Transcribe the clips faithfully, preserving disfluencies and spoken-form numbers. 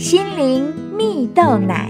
心灵蜜豆奶。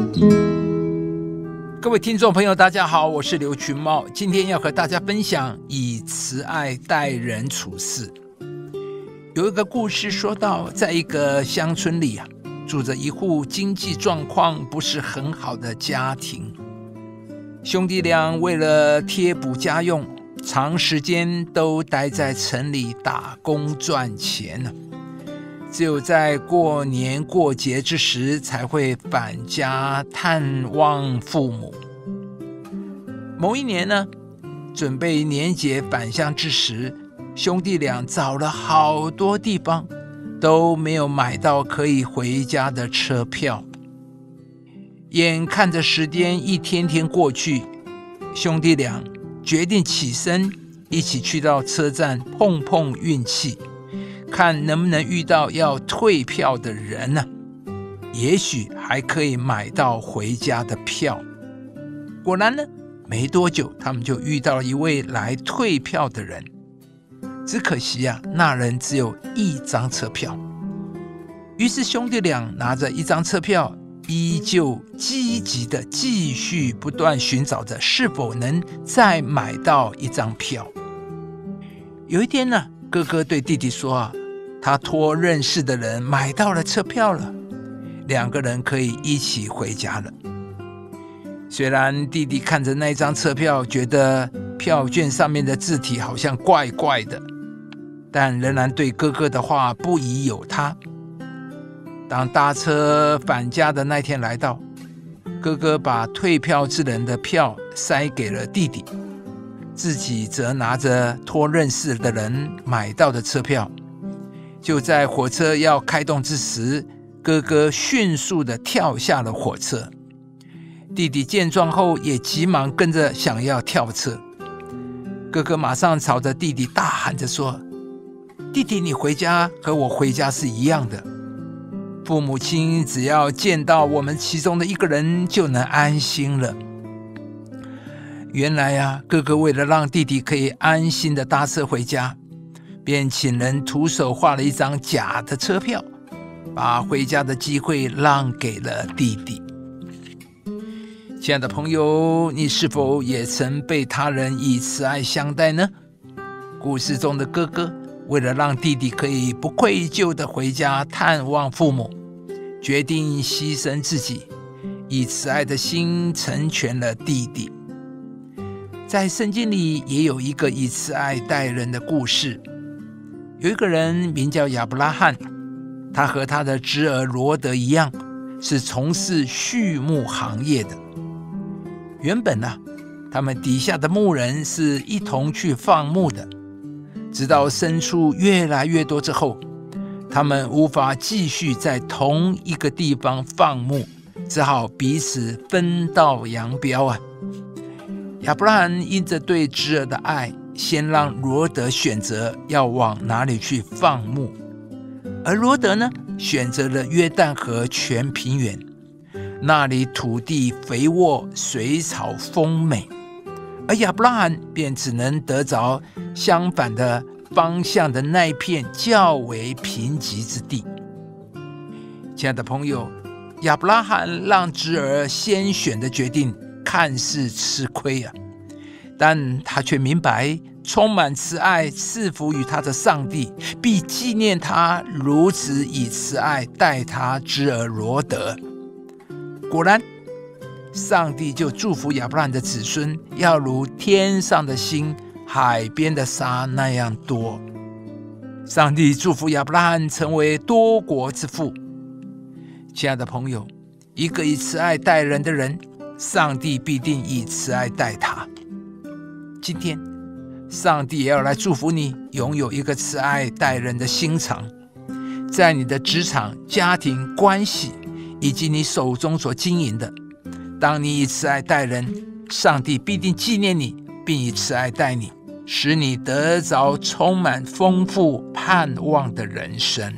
各位听众朋友大家好，我是刘群茂，今天要和大家分享以慈爱待人处事。有一个故事说到，在一个乡村里啊，住着一户经济状况不是很好的家庭。兄弟俩为了贴补家用，长时间都待在城里打工赚钱，只有在过年过节之时才会返家探望父母。某一年呢，准备年节返乡之时，兄弟俩找了好多地方，都没有买到可以回家的车票。眼看着时间一天天过去，兄弟俩决定起身，一起去到车站碰碰运气，看能不能遇到要退票的人呢？也许还可以买到回家的票。果然呢，没多久他们就遇到了一位来退票的人。只可惜啊，那人只有一张车票。于是兄弟俩拿着一张车票，依旧积极的继续不断寻找着是否能再买到一张票。有一天呢，哥哥对弟弟说啊，他托认识的人买到了车票了，两个人可以一起回家了。虽然弟弟看着那张车票，觉得票券上面的字体好像怪怪的，但仍然对哥哥的话不疑有他。当搭车返家的那天来到，哥哥把退票之人的票塞给了弟弟，自己则拿着托认识的人买到的车票。就在火车要开动之时，哥哥迅速地跳下了火车。弟弟见状后也急忙跟着想要跳车。哥哥马上朝着弟弟大喊着说，弟弟，你回家和我回家是一样的，父母亲只要见到我们其中的一个人就能安心了。原来啊，哥哥为了让弟弟可以安心的搭车回家，便请人徒手画了一张假的车票，把回家的机会让给了弟弟。亲爱的朋友，你是否也曾被他人以慈爱相待呢？故事中的哥哥为了让弟弟可以不愧疚地回家探望父母，决定牺牲自己，以慈爱的心成全了弟弟。在圣经里也有一个以慈爱待人的故事。有一个人名叫亚伯拉罕，他和他的侄儿罗德一样，是从事畜牧行业的。原本啊，他们底下的牧人是一同去放牧的，直到牲畜越来越多之后，他们无法继续在同一个地方放牧，只好彼此分道扬镳啊。亚伯拉罕因着对侄儿的爱，先让罗德选择要往哪里去放牧，而罗德呢，选择了约旦河全平原，那里土地肥沃，水草丰美，而亚伯拉罕便只能得着相反的方向的那一片较为贫瘠之地。亲爱的朋友，亚伯拉罕让侄儿先选的决定看似吃亏啊，但他却明白，充满慈爱赐福于他的上帝必纪念他如此以慈爱待他侄儿罗德。果然，上帝就祝福亚伯拉罕的子孙要如天上的星、海边的沙那样多。上帝祝福亚伯拉罕成为多国之父。亲爱的朋友，一个以慈爱待人的人，上帝必定以慈爱待他。今天，上帝也要来祝福你拥有一个慈爱待人的心肠，在你的职场、家庭关系以及你手中所经营的，当你以慈爱待人，上帝必定纪念你，并以慈爱待你，使你得着充满丰富盼望的人生。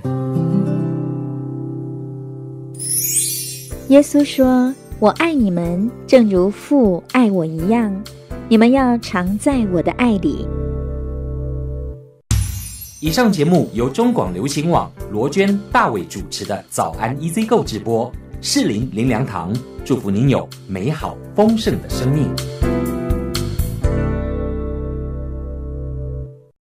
耶稣说，我爱你们，正如父爱我一样，你们要常在我的爱里。 以上节目由中广流行网罗娟、大伟主持的早安 E Z 购直播，士林林良堂祝福您有美好丰盛的生命。